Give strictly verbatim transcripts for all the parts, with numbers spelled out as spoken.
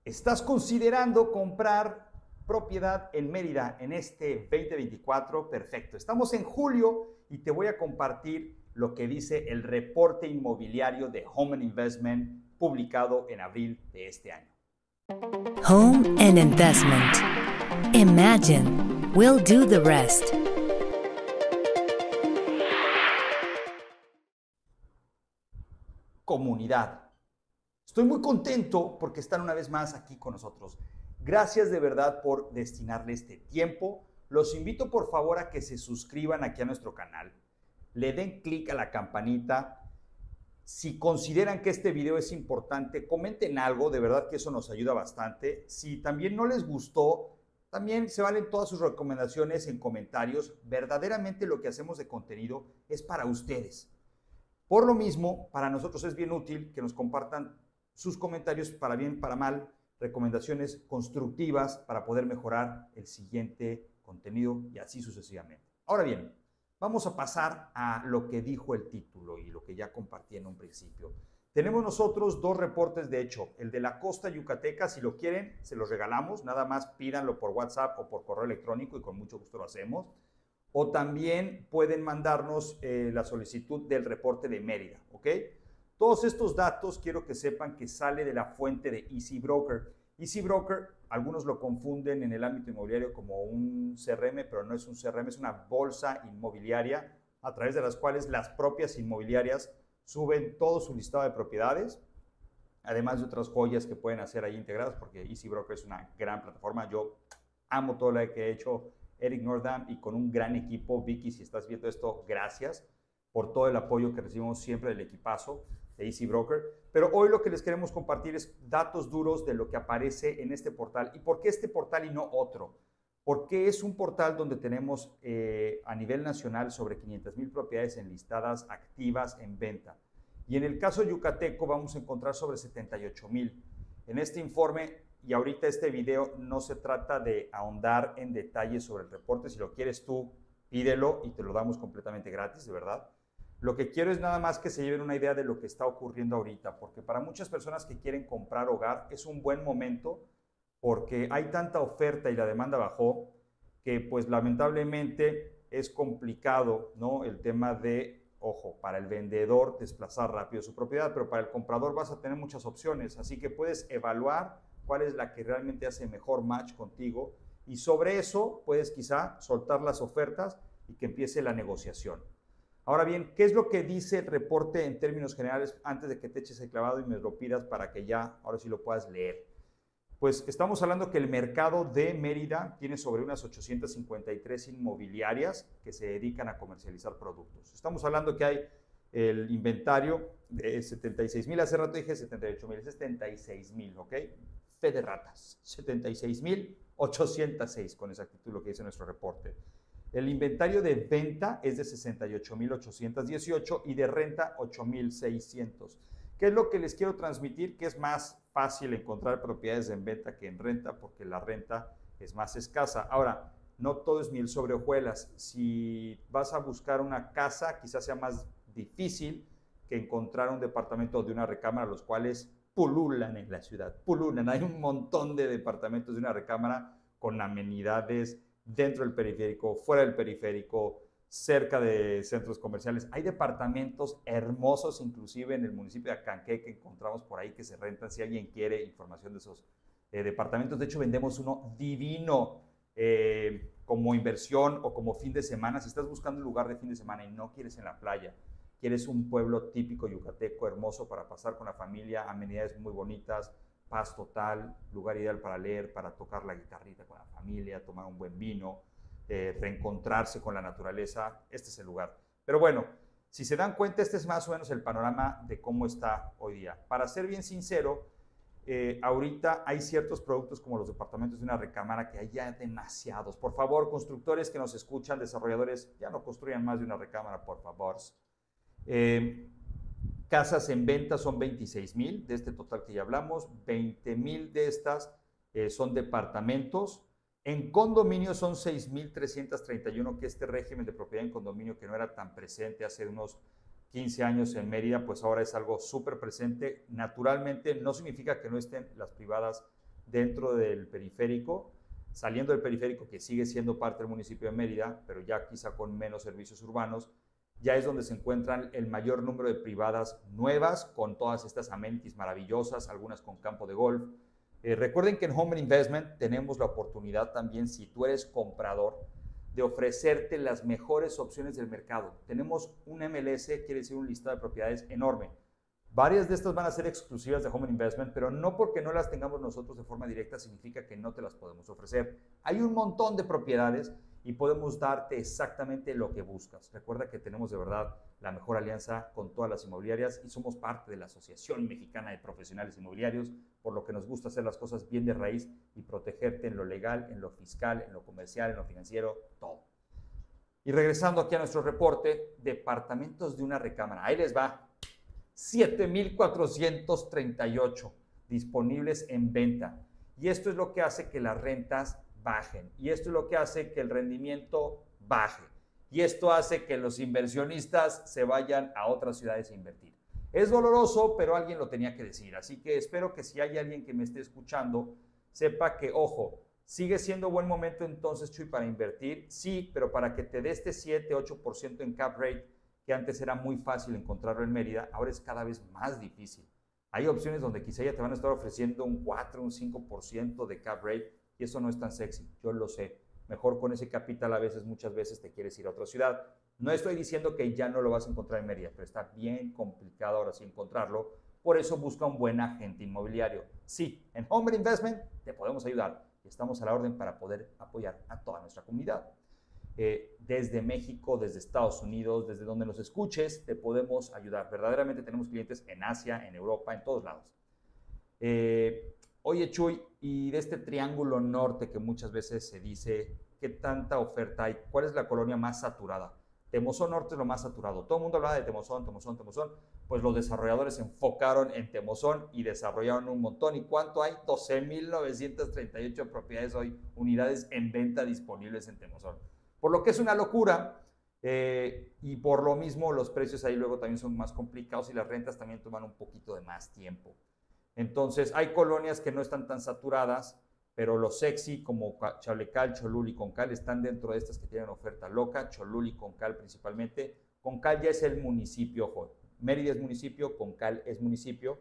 ¿Estás considerando comprar propiedad en Mérida en este veinte veinticuatro? Perfecto. Estamos en julio y te voy a compartir lo que dice el reporte inmobiliario de Home and Investment publicado en abril de este año. Home and Investment. Imagine we'll do the rest. Comunidad. Estoy muy contento porque están una vez más aquí con nosotros. Gracias de verdad por destinarle este tiempo. Los invito por favor a que se suscriban aquí a nuestro canal. Le den clic a la campanita. Si consideran que este video es importante, comenten algo, de verdad que eso nos ayuda bastante. Si también no les gustó, también se valen todas sus recomendaciones en comentarios. Verdaderamente lo que hacemos de contenido es para ustedes. Por lo mismo, para nosotros es bien útil que nos compartan sus comentarios para bien, para mal, recomendaciones constructivas para poder mejorar el siguiente contenido y así sucesivamente. Ahora bien, vamos a pasar a lo que dijo el título y lo que ya compartí en un principio. Tenemos nosotros dos reportes, de hecho, el de la costa yucateca, si lo quieren, se los regalamos, nada más pídanlo por WhatsApp o por correo electrónico y con mucho gusto lo hacemos. O también pueden mandarnos eh, la solicitud del reporte de Mérida, ¿ok? Todos estos datos quiero que sepan que sale de la fuente de Easy Broker. Easy Broker, algunos lo confunden en el ámbito inmobiliario como un C R M, pero no es un C R M, es una bolsa inmobiliaria a través de las cuales las propias inmobiliarias suben todo su listado de propiedades, además de otras joyas que pueden hacer ahí integradas, porque Easy Broker es una gran plataforma. Yo amo todo lo que he hecho Eric Nordam y con un gran equipo. Vicky, si estás viendo esto, gracias por todo el apoyo que recibimos siempre del equipazo de Easy Broker. Pero hoy lo que les queremos compartir es datos duros de lo que aparece en este portal. ¿Y por qué este portal y no otro? Porque es un portal donde tenemos eh, a nivel nacional sobre quinientas mil propiedades enlistadas activas en venta. Y en el caso yucateco vamos a encontrar sobre setenta y ocho mil. En este informe y ahorita este video no se trata de ahondar en detalles sobre el reporte. Si lo quieres tú, pídelo y te lo damos completamente gratis, de verdad. Lo que quiero es nada más que se lleven una idea de lo que está ocurriendo ahorita, porque para muchas personas que quieren comprar hogar es un buen momento porque hay tanta oferta y la demanda bajó que pues lamentablemente es complicado, ¿no? El tema de, ojo, para el vendedor desplazar rápido su propiedad, pero para el comprador vas a tener muchas opciones, así que puedes evaluar cuál es la que realmente hace mejor match contigo y sobre eso puedes quizá soltar las ofertas y que empiece la negociación. Ahora bien, ¿qué es lo que dice el reporte en términos generales antes de que te eches el clavado y me lo pidas para que ya ahora sí lo puedas leer? Pues estamos hablando que el mercado de Mérida tiene sobre unas ochocientas cincuenta y tres inmobiliarias que se dedican a comercializar productos. Estamos hablando que hay el inventario de setenta y seis mil, hace rato dije setenta y ocho mil, es setenta y seis mil, ¿ok? Fe de ratas, setenta y seis mil ochocientos seis con exactitud lo que dice nuestro reporte. El inventario de venta es de sesenta y ocho mil ochocientos dieciocho y de renta ocho mil seiscientos. ¿Qué es lo que les quiero transmitir? Que es más fácil encontrar propiedades en venta que en renta porque la renta es más escasa. Ahora, no todo es miel sobre hojuelas. Si vas a buscar una casa, quizás sea más difícil que encontrar un departamento de una recámara, los cuales pululan en la ciudad, pululan. Hay un montón de departamentos de una recámara con amenidades dentro del periférico, fuera del periférico, cerca de centros comerciales. Hay departamentos hermosos, inclusive en el municipio de Acanqué, que encontramos por ahí que se rentan. Si alguien quiere información de esos eh, departamentos, de hecho vendemos uno divino eh, como inversión o como fin de semana. Si estás buscando un lugar de fin de semana y no quieres en la playa, quieres un pueblo típico yucateco hermoso para pasar con la familia, amenidades muy bonitas, paz total, lugar ideal para leer, para tocar la guitarrita con la familia, tomar un buen vino, eh, reencontrarse con la naturaleza, este es el lugar. Pero bueno, si se dan cuenta, este es más o menos el panorama de cómo está hoy día. Para ser bien sincero, eh, ahorita hay ciertos productos como los departamentos de una recámara que hay ya demasiados. Por favor, constructores que nos escuchan, desarrolladores, ya no construyan más de una recámara, por favor. Eh, Casas en venta son veintiséis mil, de este total que ya hablamos, veinte mil de estas eh, son departamentos. En condominio son seis mil trescientos treinta y uno, que este régimen de propiedad en condominio que no era tan presente hace unos quince años en Mérida, pues ahora es algo súper presente. Naturalmente no significa que no estén las privadas dentro del periférico, saliendo del periférico, que sigue siendo parte del municipio de Mérida, pero ya quizá con menos servicios urbanos, ya es donde se encuentran el mayor número de privadas nuevas, con todas estas amenities maravillosas, algunas con campo de golf. Eh, recuerden que en Home Investment tenemos la oportunidad también, si tú eres comprador, de ofrecerte las mejores opciones del mercado. Tenemos un M L S, quiere decir un listado de propiedades enorme. Varias de estas van a ser exclusivas de Home Investment, pero no porque no las tengamos nosotros de forma directa significa que no te las podemos ofrecer. Hay un montón de propiedades y podemos darte exactamente lo que buscas. Recuerda que tenemos de verdad la mejor alianza con todas las inmobiliarias y somos parte de la Asociación Mexicana de Profesionales Inmobiliarios, por lo que nos gusta hacer las cosas bien de raíz y protegerte en lo legal, en lo fiscal, en lo comercial, en lo financiero, todo. Y regresando aquí a nuestro reporte, departamentos de una recámara. Ahí les va. siete mil cuatrocientos treinta y ocho disponibles en venta. Y esto es lo que hace que las rentas bajen. Y esto es lo que hace que el rendimiento baje. Y esto hace que los inversionistas se vayan a otras ciudades a invertir. Es doloroso, pero alguien lo tenía que decir. Así que espero que si hay alguien que me esté escuchando, sepa que, ojo, sigue siendo buen momento entonces, Chuy, para invertir. Sí, pero para que te dé este siete, ocho por ciento en cap rate, que antes era muy fácil encontrarlo en Mérida, ahora es cada vez más difícil. Hay opciones donde quizá ya te van a estar ofreciendo un cuatro, un cinco por ciento de cap rate y eso no es tan sexy, yo lo sé. Mejor con ese capital a veces, muchas veces te quieres ir a otra ciudad. No estoy diciendo que ya no lo vas a encontrar en Mérida, pero está bien complicado ahora sí encontrarlo. Por eso busca un buen agente inmobiliario. Sí, en Home Investment te podemos ayudar y estamos a la orden para poder apoyar a toda nuestra comunidad. Eh, desde México, desde Estados Unidos, desde donde nos escuches, te podemos ayudar. Verdaderamente tenemos clientes en Asia, en Europa, en todos lados. Eh, oye, Chuy, y de este triángulo norte que muchas veces se dice, ¿qué tanta oferta hay? ¿Cuál es la colonia más saturada? Temozón Norte es lo más saturado. Todo el mundo hablaba de Temozón, Temozón, Temozón. Pues los desarrolladores se enfocaron en Temozón y desarrollaron un montón. ¿Y cuánto hay? doce mil novecientas treinta y ocho propiedades hoy, unidades en venta disponibles en Temozón. Por lo que es una locura eh, y por lo mismo los precios ahí luego también son más complicados y las rentas también toman un poquito de más tiempo. Entonces hay colonias que no están tan saturadas, pero los sexy como Chablecal, Cholul y Concal están dentro de estas que tienen oferta loca, Cholul y Concal principalmente. Concal ya es el municipio, ojo, Mérida es municipio, Concal es municipio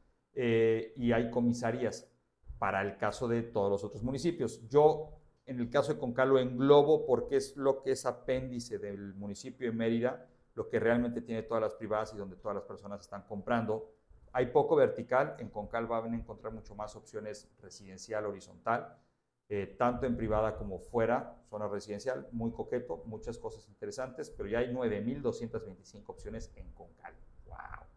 eh, y hay comisarías para el caso de todos los otros municipios. Yo en el caso de Concal lo englobo porque es lo que es apéndice del municipio de Mérida, lo que realmente tiene todas las privadas y donde todas las personas están comprando. Hay poco vertical, en Concal van a encontrar mucho más opciones residencial, horizontal, eh, tanto en privada como fuera, zona residencial, muy coqueto, muchas cosas interesantes, pero ya hay nueve mil doscientas veinticinco opciones en Concal. ¡Wow!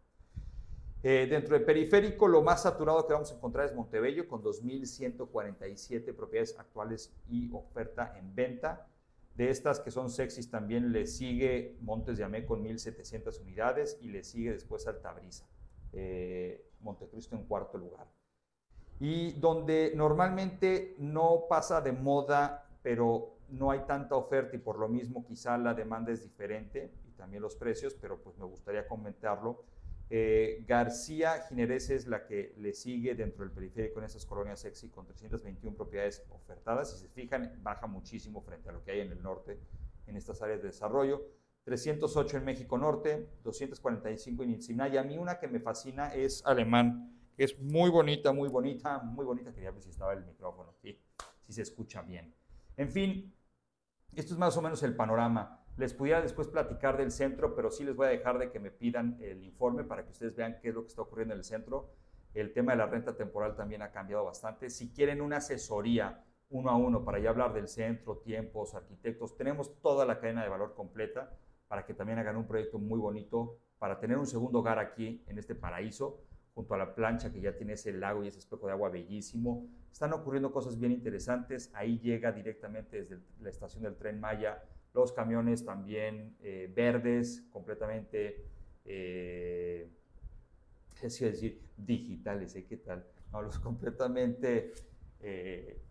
Eh, dentro del periférico, lo más saturado que vamos a encontrar es Montebello, con dos mil ciento cuarenta y siete propiedades actuales y oferta en venta. De estas que son sexys también le sigue Montes de Amé con mil setecientas unidades y le sigue después Altabrisa. Eh, Montecristo en cuarto lugar. Y donde normalmente no pasa de moda, pero no hay tanta oferta y por lo mismo quizá la demanda es diferente y también los precios, pero pues me gustaría comentarlo. Eh, García Jiménez es la que le sigue dentro del periférico en esas colonias sexy con trescientas veintiuna propiedades ofertadas. Si se fijan, baja muchísimo frente a lo que hay en el norte en estas áreas de desarrollo. trescientos ocho en México Norte, doscientos cuarenta y cinco en Itzimna. Y a mí una que me fascina es Alemán, que es muy bonita, muy bonita, muy bonita. Quería ver si estaba el micrófono, sí, si se escucha bien. En fin, esto es más o menos el panorama. Les pudiera después platicar del centro, pero sí les voy a dejar de que me pidan el informe para que ustedes vean qué es lo que está ocurriendo en el centro. El tema de la renta temporal también ha cambiado bastante. Si quieren una asesoría uno a uno para ya hablar del centro, tiempos, arquitectos, tenemos toda la cadena de valor completa para que también hagan un proyecto muy bonito, para tener un segundo hogar aquí en este paraíso, junto a la plancha que ya tiene ese lago y ese espejo de agua bellísimo. Están ocurriendo cosas bien interesantes. Ahí llega directamente desde la estación del Tren Maya, los camiones también eh, verdes, completamente, eh, ¿qué es decir? Digitales, ¿eh? ¿Qué tal? No, los completamente, eh,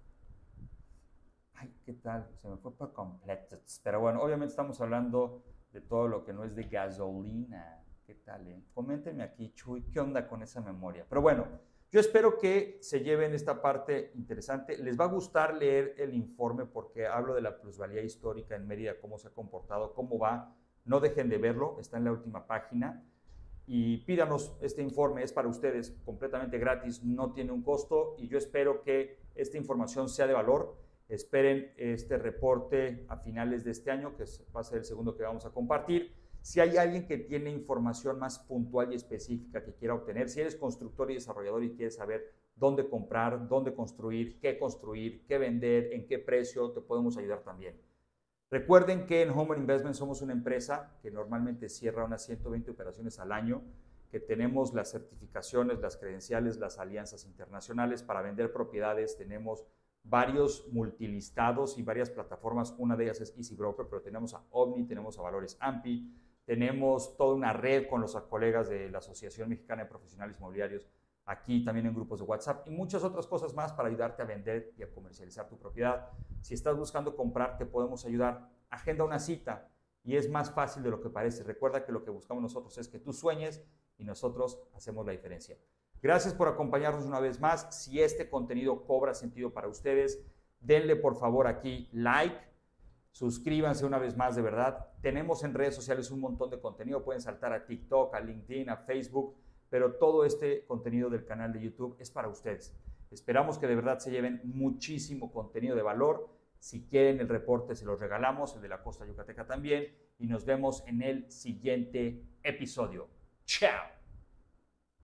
ay, ¿qué tal? Se me fue por completo. Pero bueno, obviamente estamos hablando de todo lo que no es de gasolina. ¿Qué tal, eh? Coméntenme aquí, Chuy, ¿qué onda con esa memoria? Pero bueno, Yo espero que se lleven esta parte interesante. Les va a gustar leer el informe porque hablo de la plusvalía histórica en Mérida, cómo se ha comportado, cómo va. No dejen de verlo, está en la última página. Y pídanos este informe, es para ustedes, completamente gratis, no tiene un costo y yo espero que esta información sea de valor. Esperen este reporte a finales de este año, que va a ser el segundo que vamos a compartir. Si hay alguien que tiene información más puntual y específica que quiera obtener, si eres constructor y desarrollador y quieres saber dónde comprar, dónde construir, qué construir, qué vender, en qué precio, te podemos ayudar también. Recuerden que en Home Investment somos una empresa que normalmente cierra unas ciento veinte operaciones al año, que tenemos las certificaciones, las credenciales, las alianzas internacionales para vender propiedades. Tenemos varios multilistados y varias plataformas. Una de ellas es Easy Broker, pero tenemos a Omni, tenemos a Valores Ampi, tenemos toda una red con los colegas de la Asociación Mexicana de Profesionales Inmobiliarios, aquí también en grupos de WhatsApp y muchas otras cosas más para ayudarte a vender y a comercializar tu propiedad. Si estás buscando comprar, te podemos ayudar. Agenda una cita y es más fácil de lo que parece. Recuerda que lo que buscamos nosotros es que tú sueñes y nosotros hacemos la diferencia. Gracias por acompañarnos una vez más. Si este contenido cobra sentido para ustedes, denle por favor aquí like, suscríbanse una vez más, de verdad. Tenemos en redes sociales un montón de contenido. Pueden saltar a TikTok, a LinkedIn, a Facebook, pero todo este contenido del canal de YouTube es para ustedes. Esperamos que de verdad se lleven muchísimo contenido de valor. Si quieren el reporte, se los regalamos, el de la costa yucateca también. Y nos vemos en el siguiente episodio. ¡Chao!